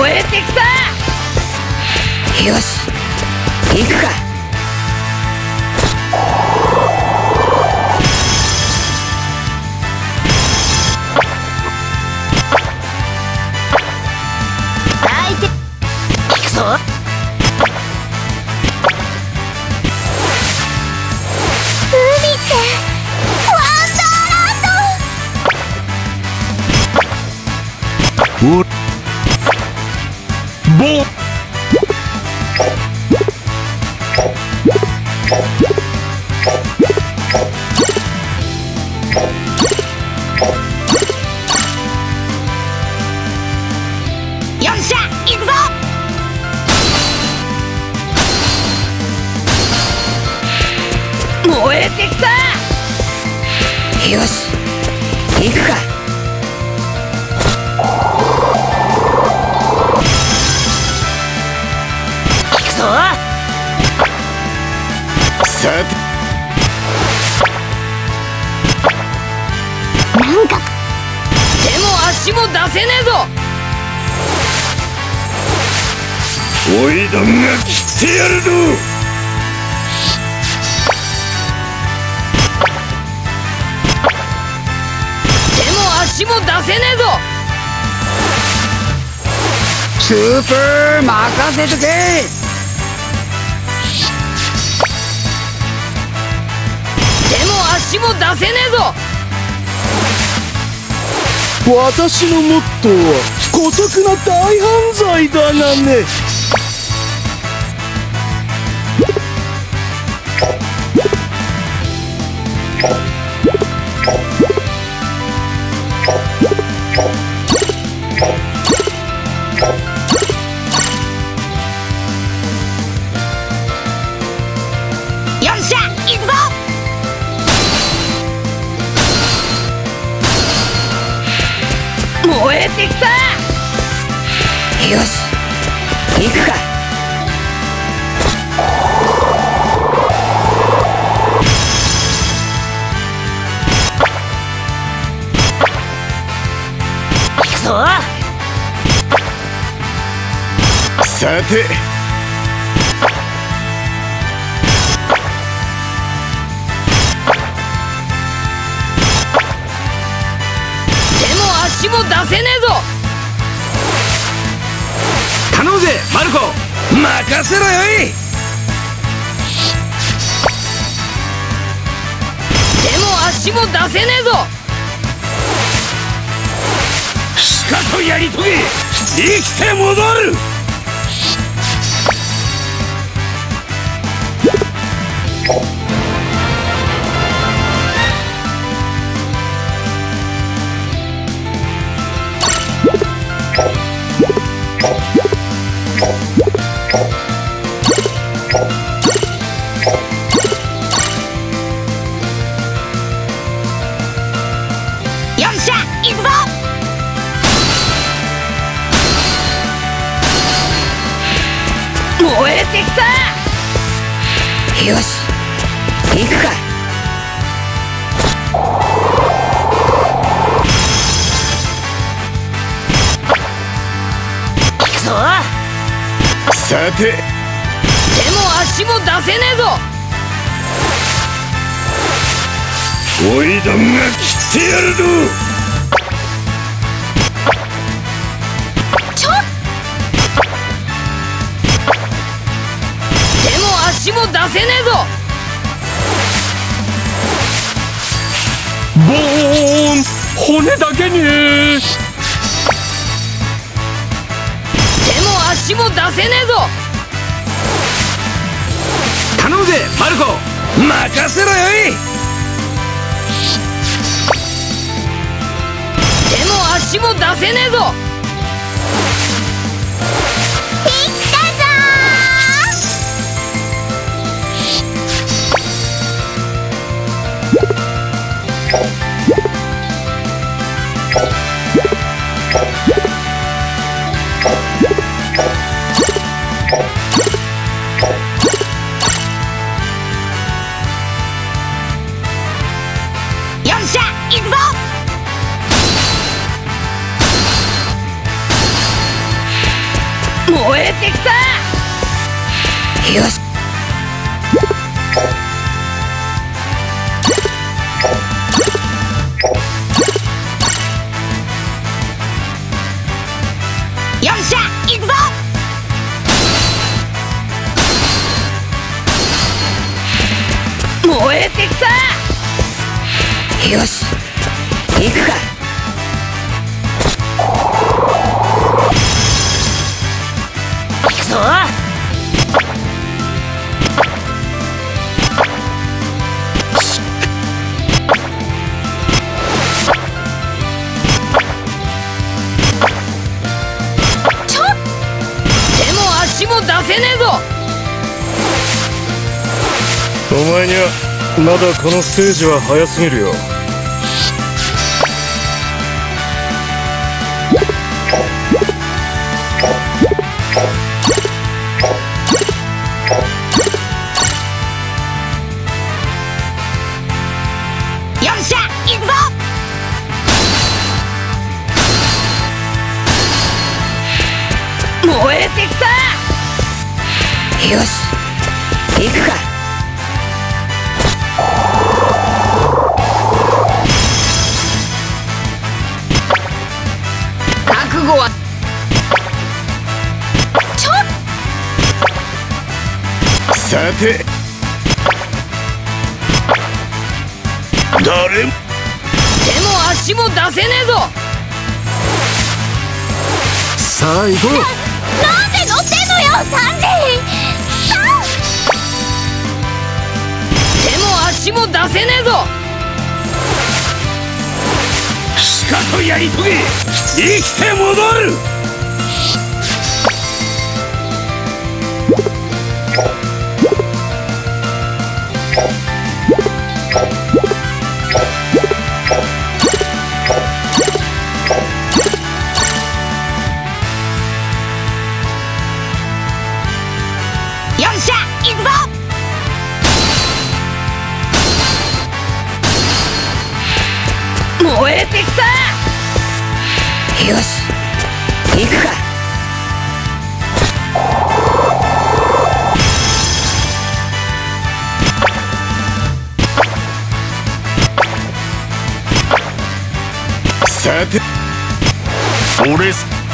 燃えてきた。よし行くか。相手行くぞ。 海ってワンダーランド。 ボよっしゃ行くぞ。 燃えてきた。よし行くか。行くぞ。 さてなんか手も足も出せねえぞ。 おいどんが来てやるぞ。 手も足も出せねえぞ。 スープ任せとけ。 手も足も出せねえぞ。 私のモットーは姑息な大犯罪だがね。 よっしゃ行くぞ。 燃えてきた。よし行くか。行くぞ。 さて足も出せねえぞ。 頼むぜマルコ、任せろよい。 手も足も出せねえぞ。 しかとやり遂げ生きて戻る。 よっしゃ行くぞ。 燃えてきた。よし行くか。行くぞ。 さて手も足も出せねえぞ。 おいどんが来てやるぞ。 ちょ手も足も出せねえぞ。 ボーン骨だけに。 手も足も出せねえぞ。 頼むぜマルコ、任せろよい。 手も足も出せねえぞ。 行ったぞー。よっしゃ行くぞ。 燃えてきた。よし。 よっしゃ行くぞ。 燃えてきた。よし行くか。行くぞ。手も足も出せねえぞ。 お前にはまだこのステージは早すぎるよ。 よっしゃ行くぞ。 燃えてきた。よし行くか。覚悟はさて誰も手も足も出せねえぞ。 さあ行こう。 なんで乗ってんのよサンジさあ。 手も足も出せねえぞ。 しかとやり遂げ生きて戻る。 よっしゃ行くぞ。 燃えてきた。よし行くか。 さて俺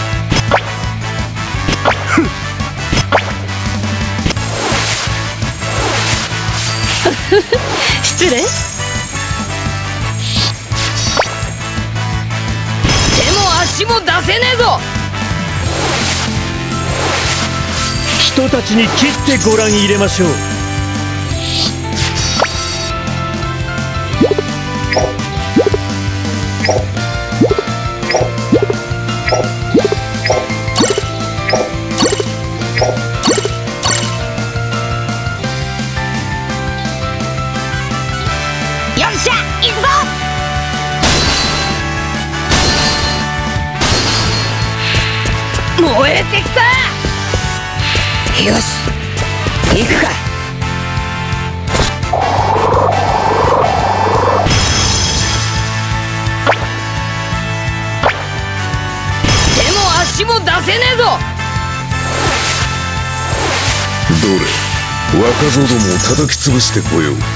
失礼。手も足も出せねえぞ。 人たちに切ってご覧入れましょう。 よっしゃ行くぞ。 燃えてきた。よし行くか。手も足も出せねえぞ。 どれ若造どもを叩き潰してこよう。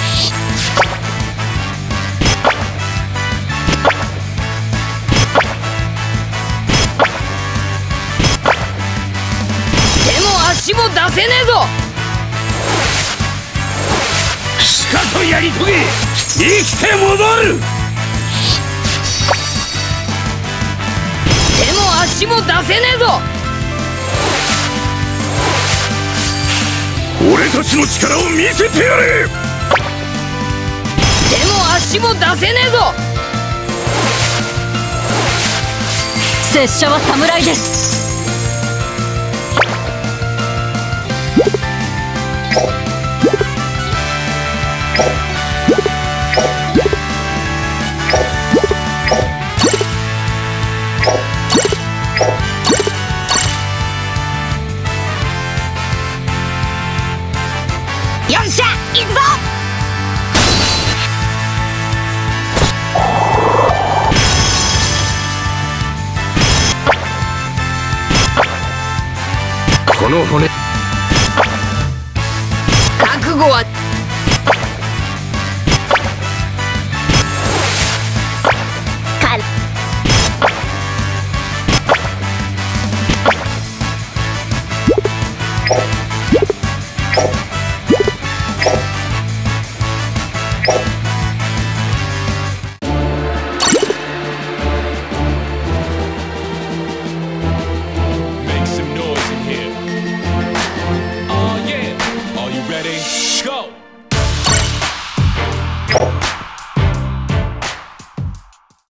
手も足も出せねえぞ。 しかとやり遂げ生きて戻る。 手も足も出せねえぞ。 俺たちの力を見せてやれ。 手も足も出せねえぞ。拙者は侍です。 よっしゃ行くぞ。 この骨覚悟は Ready? Go!